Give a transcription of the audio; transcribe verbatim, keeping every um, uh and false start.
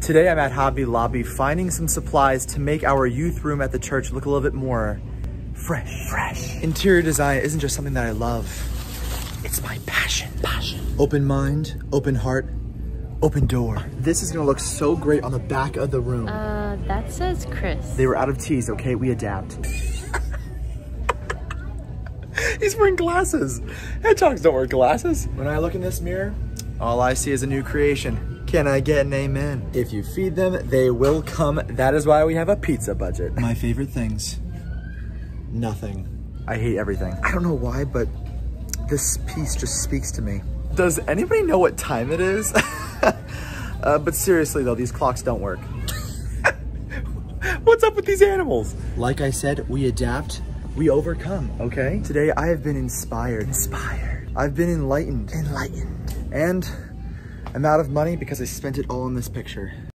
Today I'm at Hobby Lobby finding some supplies to make our youth room at the church look a little bit more fresh. Fresh. Interior design isn't just something that I love. It's my passion. Passion. Open mind, open heart, open door. This is gonna look so great on the back of the room. Uh, that says Chris. They were out of teas, okay? We adapt. He's wearing glasses. Hedgehogs don't wear glasses. When I look in this mirror, all I see is a new creation. Can I get an amen? If you feed them, they will come. That is why we have a pizza budget. My favorite things. Nothing. I hate everything. I don't know why, but this piece just speaks to me. Does anybody know what time it is? uh, but seriously though, these clocks don't work. What's up with these animals? Like I said, we adapt, we overcome, okay? Today I have been inspired. Inspired. I've been enlightened. Enlightened. And I'm out of money because I spent it all on this picture.